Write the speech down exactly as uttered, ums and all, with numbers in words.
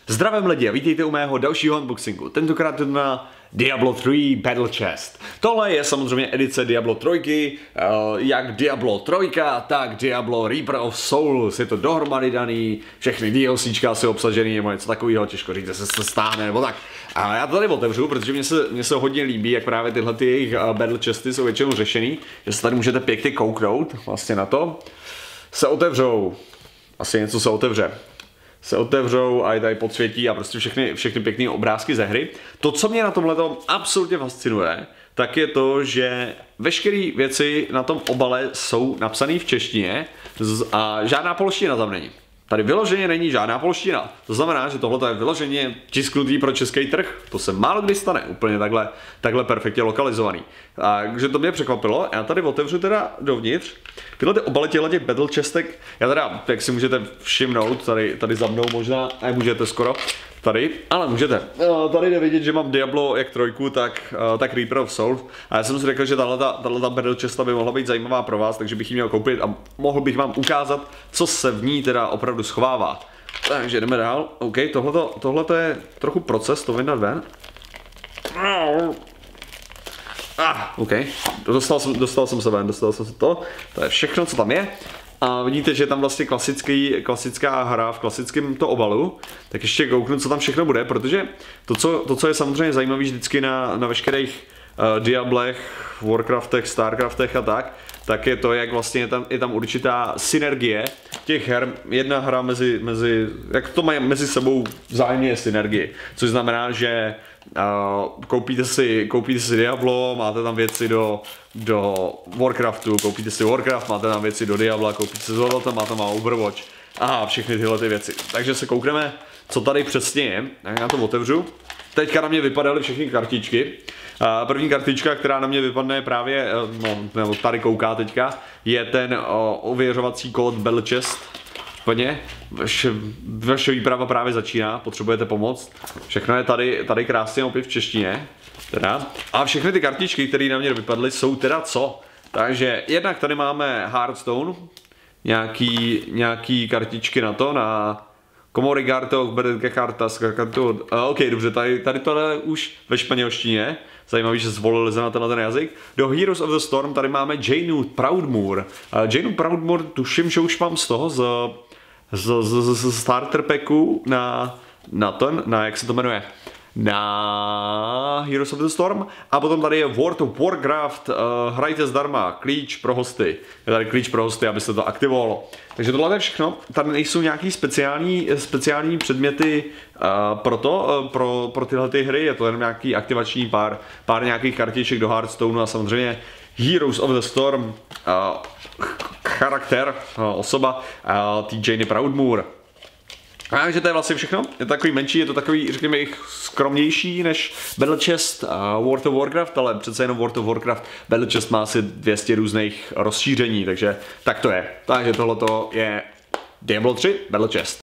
Zdravím lidi a vítejte u mého dalšího unboxingu. Tentokrát na Diablo tři Battle Chest. Tohle je samozřejmě edice Diablo tři, jak Diablo tři, tak Diablo Reaper of Souls. Je to dohromady daný, všechny DLCčka jsou obsažený, nebo něco takového, těžko říct, že se stáhne nebo tak. A já to tady otevřu, protože mě se, mě se hodně líbí, jak právě tyhle ty jejich Battle Chesty jsou většinou řešený, že se tady můžete pěkně kouknout vlastně na to. Se otevřou, asi něco se otevře. se otevřou a je tady podsvětí a prostě všechny, všechny pěkné obrázky ze hry. To, co mě na tomhletom absolutně fascinuje, tak je to, že veškeré věci na tom obale jsou napsané v češtině a žádná polština tam není. Tady vyloženě není žádná polština. To znamená, že tohle je vyloženě tisknutý pro český trh. To se málo kdy stane, úplně takhle, takhle perfektně lokalizovaný. Takže to mě překvapilo. Já tady otevřu teda dovnitř. Tyhle ty obaly těch Battle Chestek, já teda, jak si můžete všimnout, tady, tady za mnou možná, nemůžete skoro, tady, ale můžete. Tady jde vidět, že mám Diablo jak trojku, tak, tak Reaper of Souls. A já jsem si řekl, že tato Battle Chesta by mohla být zajímavá pro vás, takže bych ji měl koupit a mohl bych vám ukázat, co se v ní teda opravdu schovává. Takže jdeme dál. OK, tohle je trochu proces, to vyndat ven. Ah, OK, dostal jsem, dostal jsem se ven, dostal jsem se to. To je všechno, co tam je. A vidíte, že je tam vlastně klasický, klasická hra v klasickém to obalu. Tak ještě kouknu, co tam všechno bude, protože to, co, to, co je samozřejmě zajímavé vždycky na, na veškerých uh, Diablech, Warcraftech, Starcraftech a tak, tak je to, jak vlastně je tam, je tam určitá synergie těch her. Jedna hra mezi, mezi jak to mají mezi sebou vzájemně je synergie, což znamená, že Uh, koupíte si, koupíte si Diablo, máte tam věci do, do Warcraftu, koupíte si Warcraft, máte tam věci do Diabla, koupíte si zlato, máte tam Overwatch. Aha, všechny tyhle ty věci. Takže se koukneme, co tady přesně je. Tak já to otevřu. Teďka na mě vypadaly všechny kartičky. Uh, první kartička, která na mě vypadne je právě, uh, no, nebo tady kouká teďka, je ten uh, ověřovací kód Battle Chest. Plně, vaše, vaše výprava právě začíná, potřebujete pomoc. Všechno je tady, tady krásně opět v češtině. Teda. A všechny ty kartičky, které na mě vypadly, jsou teda co? Takže jednak tady máme Hearthstone, nějaký, nějaký kartičky na to, na Komory Gartok, Berdenke Chartas, OK, dobře, tady, tady to je už ve španělštině. Zajímavý, že zvolili se na tenhle ten jazyk. Do Heroes of the Storm tady máme Jainu Proudmoore. Uh, Jainu Proudmoore tuším, že už mám z toho, z, z, z, z starter packu na, na ten, na jak se to jmenuje, na Heroes of the Storm. A potom tady je World of Warcraft, uh, hrajte zdarma, klíč pro hosty. Je tady klíč pro hosty, aby se to aktivovalo. Takže tohle je všechno. Tady nejsou nějaký speciální, speciální předměty uh, pro to, uh, pro, pro tyhle ty hry. Je to jen nějaký aktivační pár, pár nějakých kartiček do Hearthstoneu a samozřejmě Heroes of the Storm, uh, charakter, uh, osoba, uh, T. Jainy Proudmoore. Takže to je vlastně všechno, je to takový menší, je to takový, řekněme, skromnější než Battle Chest a World of Warcraft, ale přece jenom World of Warcraft Battle Chest má asi dvě stě různých rozšíření, takže tak to je. Takže tohleto je Diablo tři Battle Chest.